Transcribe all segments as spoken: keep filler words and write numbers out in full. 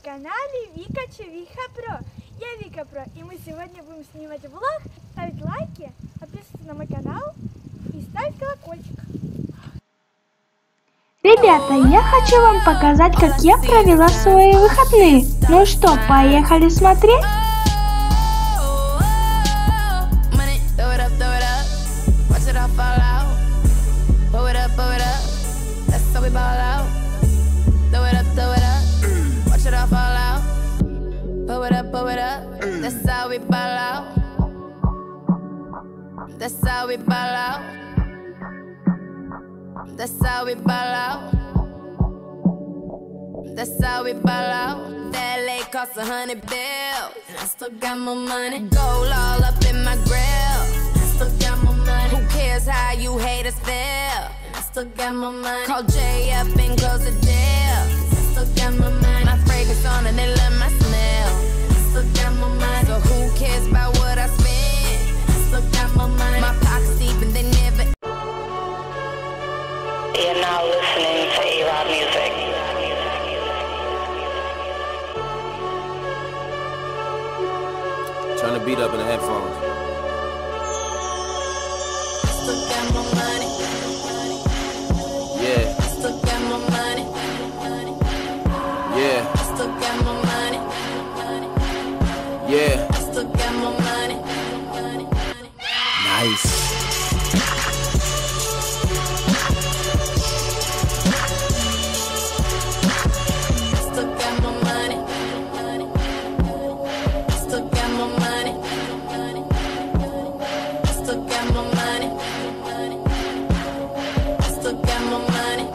канале Вика Чувиха Про. Я Вика Про, и мы сегодня будем снимать влог, ставить лайки, подписываться на мой канал и ставить колокольчик. Ребята, я хочу вам показать, как я провела свои выходные. Ну что, поехали смотреть? That's how we ball out. That's how we ball out. That's how we ball out. That's how we ball out. That lake cost a hundred bills, and I still got my money. Gold all up in my grill, I still got my money. Who cares how you haters feel? And I still got my money. Call Jay up and close the deal. I still got my money. My fragrance on and they love my smell. Still got my money. So who cares about what I spend? Still got my money. My pockets deep and they never. You're now listening to A-Rod Music. Turn the beat up in the headphones. Still got my money. Yeah. Still got my money. Yeah. Still got my money. Yeah. Still got my money. Nice. Still got my money. Still got my money. Still got my money. Still got my money.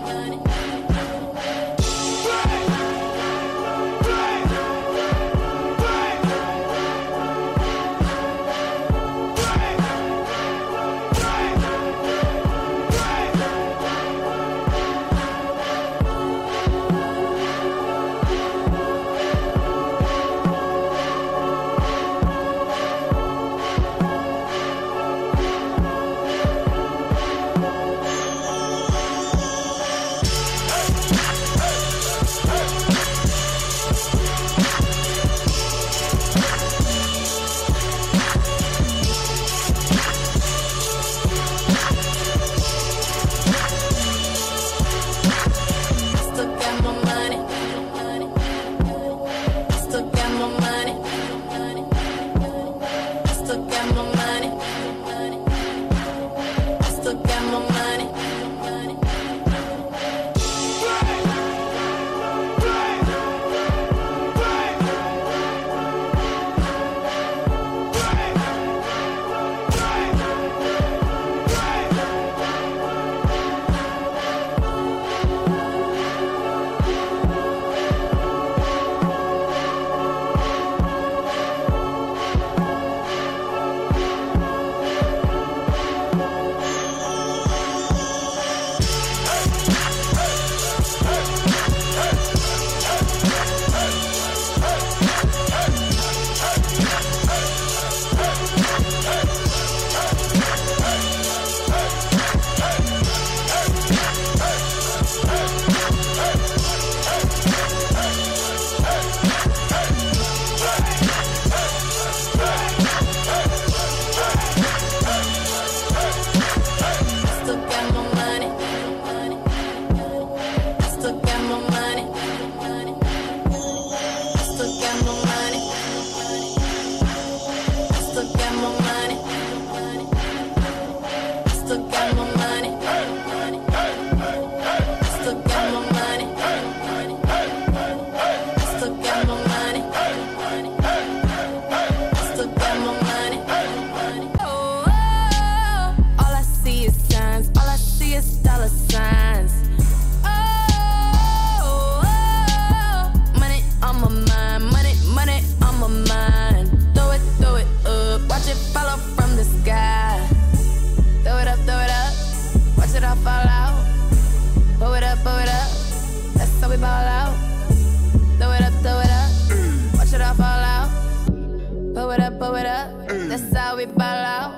That's how we ball out.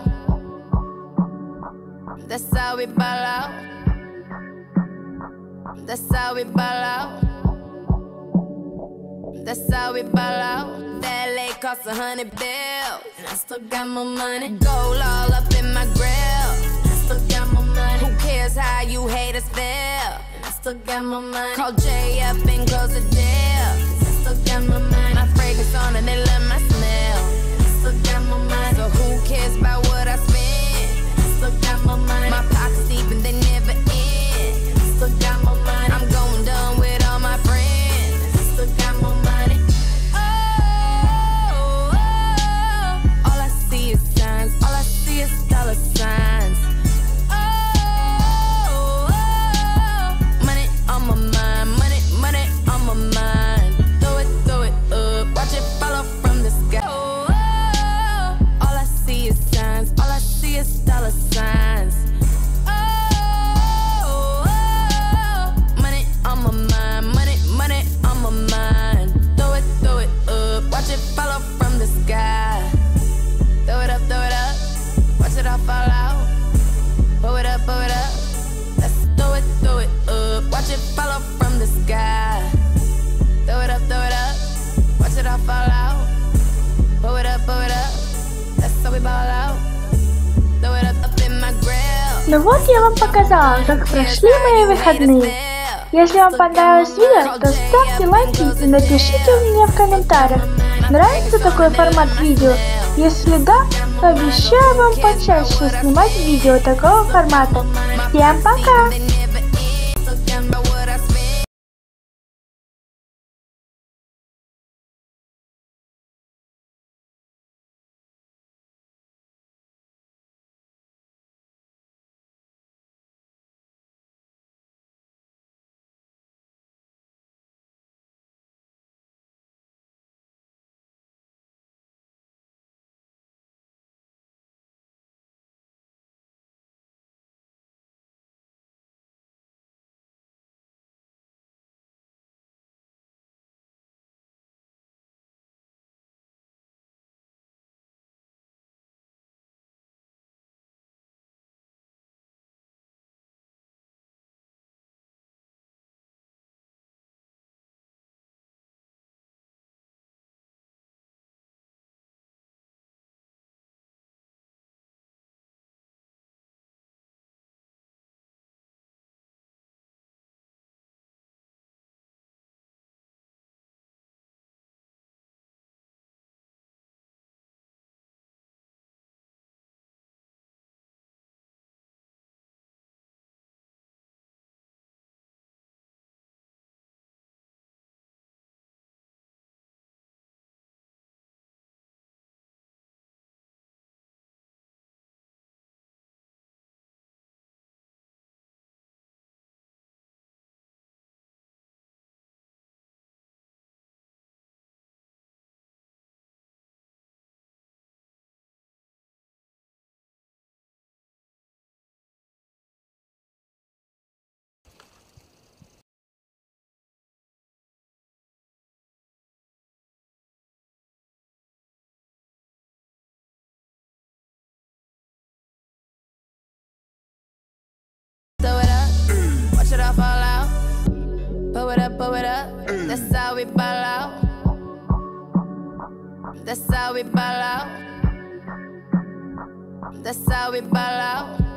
That's how we ball out. That's how we ball out. That's how we ball out. That lake cost a hundred bills, and I still got my money. Gold all up in my grill, I still got my money. Who cares how you haters feel? And I still got my money. Call Jay up and close the deal, 'cause I still got my money. My fragrance on and they love my smell, and I still got my money. So who cares about what I spend? And I still got my money. My pockets deep and they never end, and I still got my money. I'm going dumb with all my friends, and I still got my money. Oh, oh, all I see is signs, all I see is dollar signs. Oh, oh, money on my mind, money, money on my mind. Throw it, throw it up, watch it follow from the sky. Oh, oh, all I see is signs, all I see is dollar signs. Oh, oh, money on my mind, money, money on my mind. Throw it, throw it up, watch it follow from the sky. Throw it up, throw it up, watch it all fall out. Blow it up, blow it up, let's throw it, throw it up, watch it follow from the sky. Throw it up, throw it up, watch it all fall out. Blow it up, blow it up, that's how we ball out. Throw it up, up in my grill. Ну вот я вам показала, как прошли мои выходные. Если вам понравилось видео, то ставьте лайки и напишите мне в комментариях, нравится такой формат видео. Если да, то обещаю вам почаще снимать видео такого формата. Всем пока! Throw it up, watch it all fall out. Blow it up, blow it up, that's how we ball out. That's how we ball out. That's how we ball out.